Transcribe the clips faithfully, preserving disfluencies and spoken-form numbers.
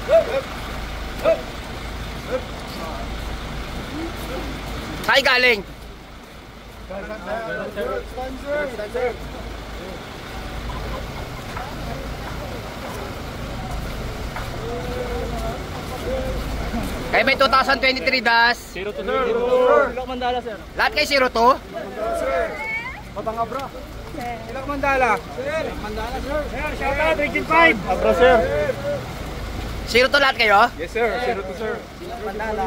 Saan galing? Kayo may two thousand twenty-three das? zero to sir. Ilok Mandala sir. Lahat kayo zero to? Batang Abra. Ilok Mandala. Sir, Mandala sir. Sir, shout out Region five. Abra sir. Zero to lahat kayo? Yes sir, zero to sir. Mandala.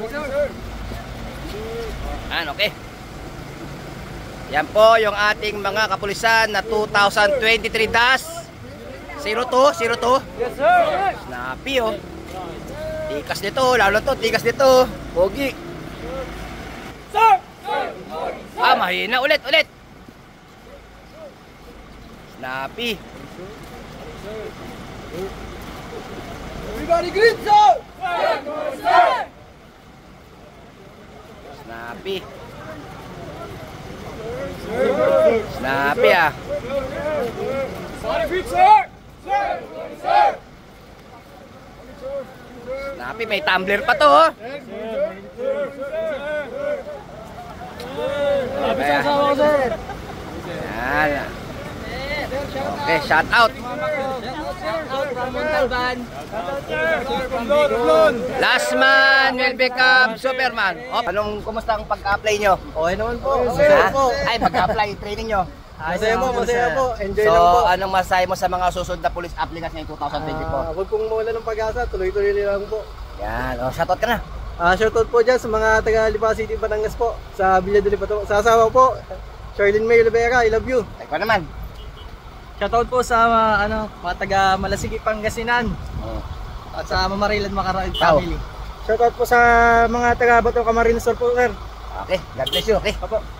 Ano, okay. Yan po yung ating mga kapulisan na two thousand twenty-three das. Zero to, zero to. Yes sir. Snappy oh. Tikas nito, lalo to, tikas nito. Pogi. Sir! Ah, mahina. Ulit, ulit. Snappy. Everybody green sir! Snappy. Snappy ah. Sorry green sir! Sir! Snappy, may tumbler pa to oh. Ayan. Yan. Okay, shout out. Last man will become Superman. Oh, anong, kumusta ang pagka-apply nyo? Okay naman po. Ha? Ay, pagka-apply, training nyo. Masaya po, masaya po. Enjoy So, lang po. anong masahe mo sa mga susunod na police applicants ngayong two thousand twenty-four? Ah, Huwag pong mawala ng pag-asa, tuloy-tuloy lang po. Yan, oh, shoutout ka na. Ah, shoutout po dyan sa mga taga Lipa City, Batangas po. Sa Villa de Lipa, sa asawa po. Charlene May Olivera, I love you. Ikaw naman. Shoutout po sa uh, ano, mga taga Malasigi, Pangasinan. Oh. At sa Mamarilan, Macaraig Tao. family. Shoutout po sa mga taga Bato Camarines Sur po, sir. Okay, God bless you, okay? Opo.